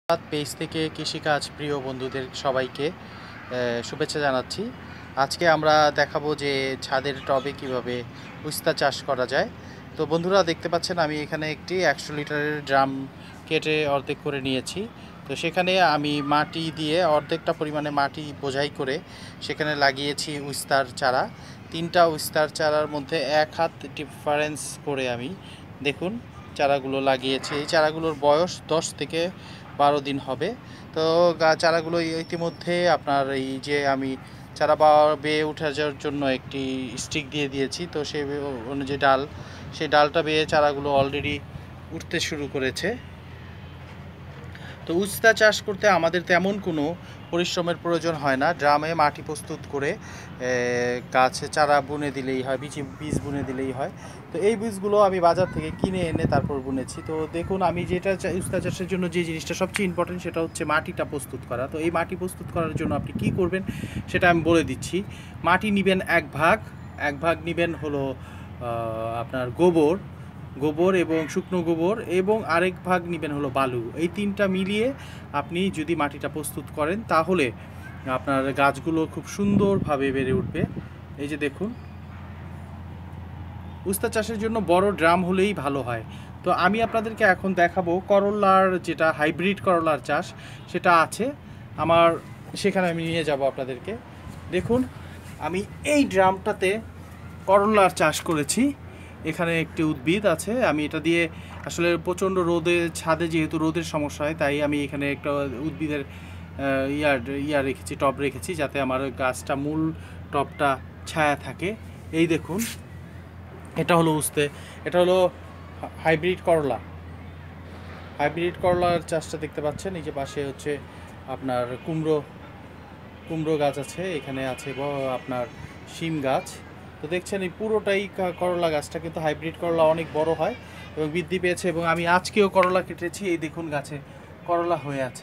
Page থেকে কৃষিকাজ প্রিয় বন্ধুদের সবাইকে শুভেচ্ছা জানাচ্ছি। আজকে আমরা দেখাবো যে ছাদের টবে কিভাবে উস্তা চাষ করা যায়। তো বন্ধুরা দেখতে পাচ্ছেন আমি এখানে একটি 100 লিটারের ড্রাম কেটে অর্ধেক করে নিয়েছি। তো সেখানে আমি মাটি দিয়ে অর্ধেকটা পরিমাণে মাটি বোঝাই করে সেখানে লাগিয়েছি উস্তার চারা। 3টা উস্তার চারার মধ্যে 1 হাত ডিফারেন্স করে আমি দেখুন চারাগুলো লাগিয়েছি। এই চারাগুলোর বয়স 10 থেকে 12 দিন হবে। তো চারাগুলো ইতিমধ্যে আপনার এই যে আমি চারা বেয়ে উঠে যাওয়ার জন্য একটি স্টিক দিয়ে দিয়েছি। তো সেই অনুযায়ী সেই ডালটা বেয়ে চারাগুলো অলরেডি উঠতে শুরু করেছে। তো উস্তা চাষ করতে আমাদের তেমন কোনো পরিশ্রমের প্রয়োজন হয় না। ড্রামে মাটি প্রস্তুত করে গাছে চারা বুনে দিলেই হয়, বীজ বুনে দিলেই হয়। তো এই বীজগুলো আমি বাজার থেকে কিনে এনে তারপর বুনেছি। তো দেখুন আমি যেটা উস্তা চাষের জন্য যে জিনিসটা সবচেয়ে ইম্পর্টেন্ট সেটা হচ্ছে মাটিটা প্রস্তুত করা। তো এই মাটি প্রস্তুত করার জন্য আপনি কি করবেন সেটা আমি বলে দিচ্ছি। মাটি নেবেন এক ভাগ নেবেন হলো আপনার গোবর এবং শুকনো গোবর, এবং আরেক ভাগ নেবেন হলো বালু। এই 3টা মিলিয়ে আপনি যদি মাটিটা প্রস্তুত করেন তাহলে আপনার গাছগুলো খুব সুন্দরভাবে বেড়ে উঠবে। এই যে দেখুন, উস্তা চাষের জন্য বড় ড্রাম হলেই ভালো হয়। তো আমি আপনাদেরকে এখন দেখাবো করলার, যেটা হাইব্রিড করলার চাষ সেটা আছে আমার, সেখানে আমি নিয়ে যাব আপনাদেরকে। দেখুন আমি এই ড্রামটাতে করলার চাষ করেছি। এখানে একটি উদ্ভিদ আছে, আমি এটা দিয়ে আসলে প্রচণ্ড রোদে, ছাদে যেহেতু রোদের সমস্যা হয় তাই আমি এখানে একটা উদ্ভিদের রেখেছি, টব রেখেছি, যাতে আমার গাছটা মূল টবটা ছায়া থাকে। এই দেখুন এটা হলো এটা হলো হাইব্রিড করলার চাষটা দেখতে পাচ্ছেন। এই যে পাশে হচ্ছে আপনার কুমড়ো গাছ আছে, এখানে আছে আপনার শিম গাছ। তো দেখছেন এই পুরোটাই করলা গাছটা, কিন্তু হাইব্রিড করলা অনেক বড় হয় এবং বৃদ্ধি পেয়েছে। এবং আমি আজকেও করলা কেটেছি, এই দেখুন গাছে করলা হয়ে আছে।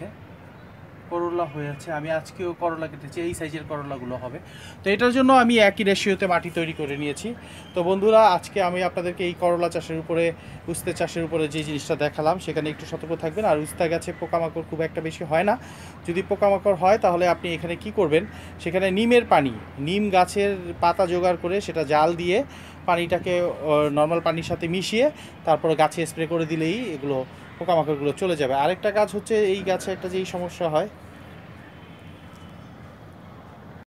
আমি আজকেও করলা কেটেছি, এই সাইজের করলাগুলো হবে। তো এটার জন্য আমি একই রেশিওতে মাটি তৈরি করে নিয়েছি। তো বন্ধুরা আজকে আমি আপনাদেরকে এই করলা চাষের উপরে, উস্তা চাষের উপরে যে জিনিসটা দেখালাম সেখানে একটু সতর্ক থাকবেন। আর উস্তা গাছে পোকামাকড় খুব একটা বেশি হয় না। যদি পোকামাকড় হয় তাহলে আপনি এখানে কি করবেন, সেখানে নিম গাছের পাতা জোগাড় করে সেটা জাল দিয়ে পানিটাকে নর্মাল পানির সাথে মিশিয়ে তারপরে গাছে স্প্রে করে দিলেই এগুলো পোকামাকড়গুলো চলে যাবে। আরেকটা কাজ হচ্ছে, এই গাছে একটা যেই সমস্যা হয়